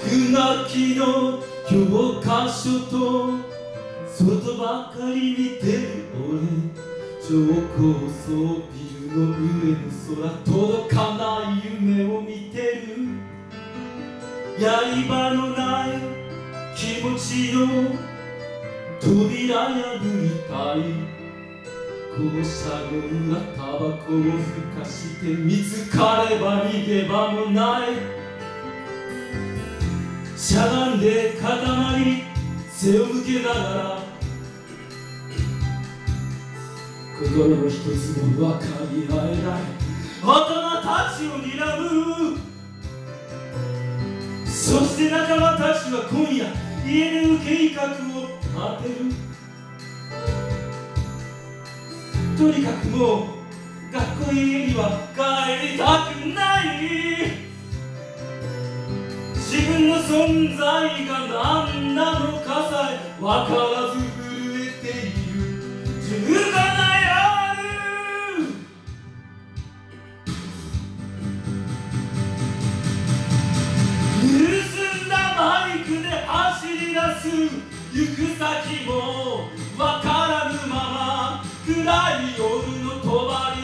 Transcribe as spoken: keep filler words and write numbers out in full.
学の教科書と外ばかり見てる俺、超高層ビルの上の空、届かない夢を見てる。刃のない気持ちの扉破りたい。校舎の裏タバコをふかして見つかれば逃げ場もない。しゃがんで塊に背を向けながら、心の一つも分かり合えない大人たちを睨む。そして仲間たちは今夜家出の計画を立てる。とにかくもう学校家には帰りたくない。自分の存在が何なのかさえ分からず震えている。自が悩む。盗んだバイクで走り出す。行く先も分からぬまま暗い夜の帳